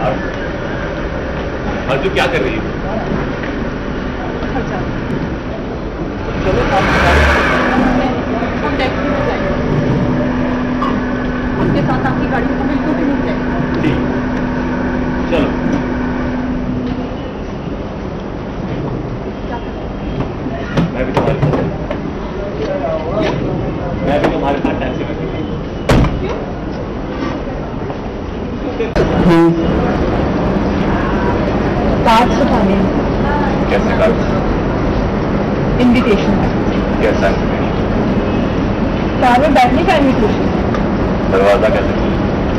अर्जुन क्या कर रही है? चलो हम टैक्सी में जाएंगे, उनके साथ आपकी गाड़ी को बिल्कुल भी नहीं जाएगी। ठीक, चलो। मैं भी तुम्हारे साथ टैक्सी में कार्ड छपाने। कैसे कार्ड? इन्विटेशन। कैसा इन्विटेशन? कार में बैठने का इन्विटेशन। दरवाजा कैसे खोले?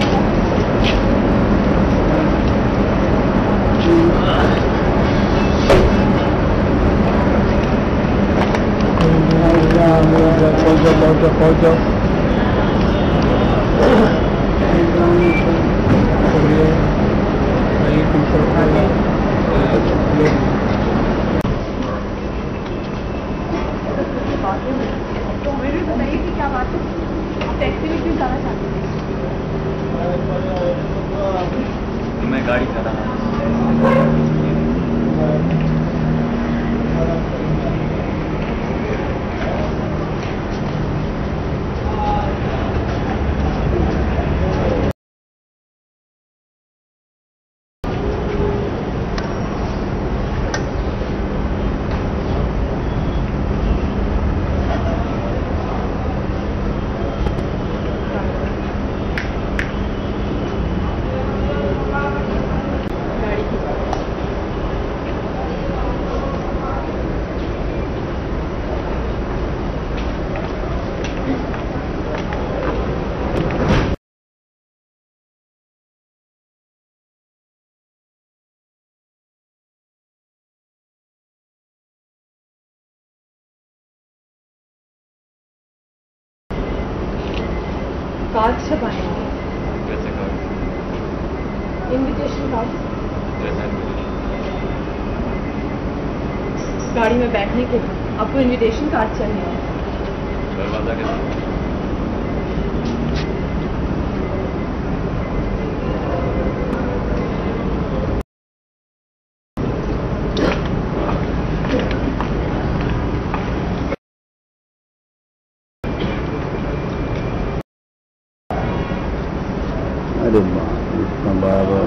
पहुंच जाओ। तो हमें भी बताइए कि क्या बात है, आप टैक्सी में क्यों जाना चाहते हैं? मैं गाड़ी कर रहा हूँ। कार्ड छपाएंगे। कैसे कार्ड? Invitation card. कैसा इन्विटेशन? गाड़ी में बैठने के लिए आपको इन्विटेशन कार्ड चाहिए। दरवाजा कैसे? अरे इसका बाबा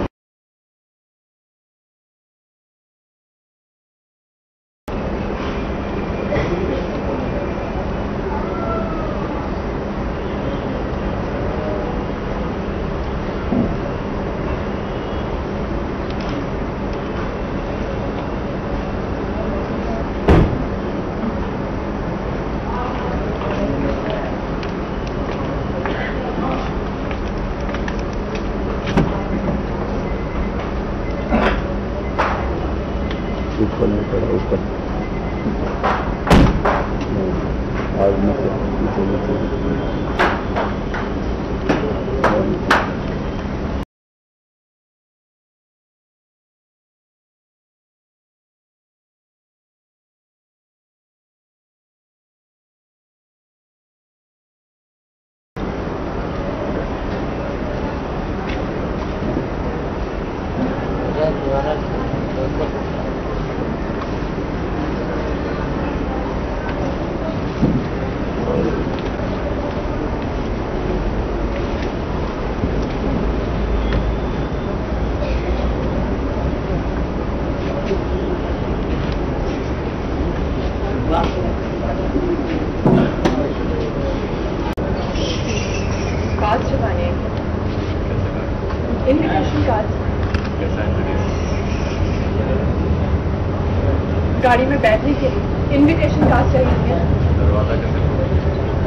ऊपर नहीं पड़ा ऊपर आज कार्ड छपाने। Invitation card. कैसा इन्विटेशन? गाड़ी में बैठने के लिए इन्विटेशन कार्ड चाहिए। दरवाजा कैसे खोले?